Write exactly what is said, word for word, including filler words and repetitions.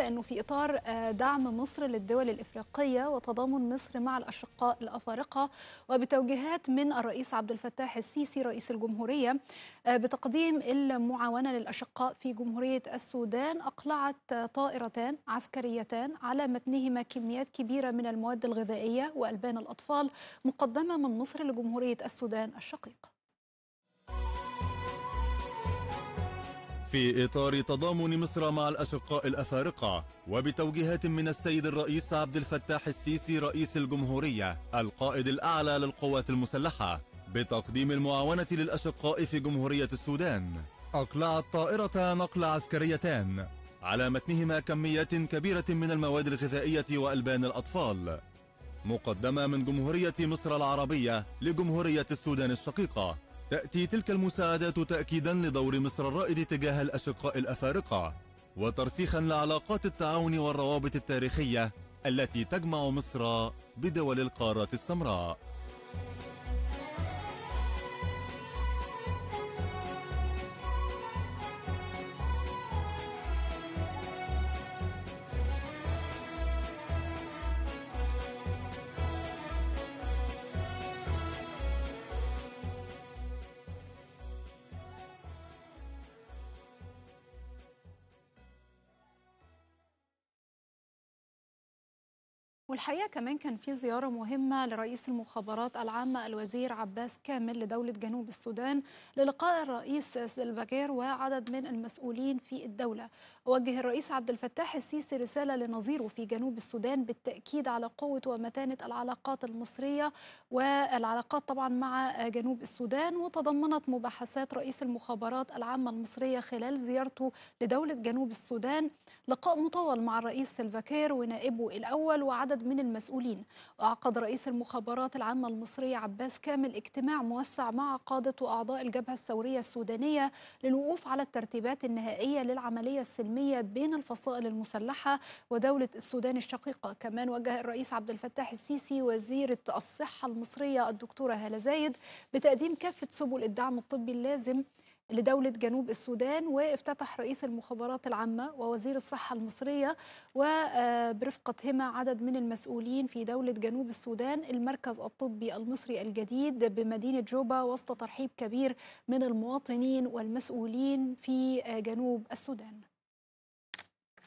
الحقيقة أنه في إطار دعم مصر للدول الإفريقية وتضامن مصر مع الأشقاء الأفارقة وبتوجيهات من الرئيس عبد الفتاح السيسي رئيس الجمهورية بتقديم المعاونة للأشقاء في جمهورية السودان، أقلعت طائرتان عسكريتان على متنهما كميات كبيرة من المواد الغذائية وألبان الأطفال مقدمة من مصر لجمهورية السودان الشقيقة. في إطار تضامن مصر مع الأشقاء الأفارقة وبتوجيهات من السيد الرئيس عبد الفتاح السيسي رئيس الجمهورية القائد الأعلى للقوات المسلحة بتقديم المعاونة للأشقاء في جمهورية السودان، أقلعت طائرة نقل عسكريتان على متنهما كميات كبيرة من المواد الغذائية وألبان الأطفال مقدمة من جمهورية مصر العربية لجمهورية السودان الشقيقة. تأتي تلك المساعدات تأكيدا لدور مصر الرائد تجاه الأشقاء الأفارقة وترسيخا لعلاقات التعاون والروابط التاريخية التي تجمع مصر بدول القارة السمراء. والحقيقة كمان كان في زيارة مهمة لرئيس المخابرات العامة الوزير عباس كامل لدولة جنوب السودان للقاء الرئيس سيلفا كير وعدد من المسؤولين في الدولة. وجه الرئيس عبد الفتاح السيسي رسالة لنظيره في جنوب السودان بالتأكيد على قوة ومتانة العلاقات المصرية والعلاقات طبعا مع جنوب السودان، وتضمنت مباحثات رئيس المخابرات العامة المصرية خلال زيارته لدولة جنوب السودان لقاء مطول مع الرئيس سيلفا كير ونائبه الأول وعدد من المسؤولين. وعقد رئيس المخابرات العامة المصرية عباس كامل اجتماع موسع مع قادة وأعضاء الجبهة الثورية السودانية للوقوف على الترتيبات النهائية للعملية السلمية بين الفصائل المسلحة ودولة السودان الشقيقة. كمان وجه الرئيس عبد الفتاح السيسي وزيرة الصحة المصرية الدكتورة هالة زايد بتقديم كافة سبل الدعم الطبي اللازم لدولة جنوب السودان. وافتتح رئيس المخابرات العامة ووزير الصحة المصرية وبرفقتهما عدد من المسؤولين في دولة جنوب السودان المركز الطبي المصري الجديد بمدينة جوبا وسط ترحيب كبير من المواطنين والمسؤولين في جنوب السودان.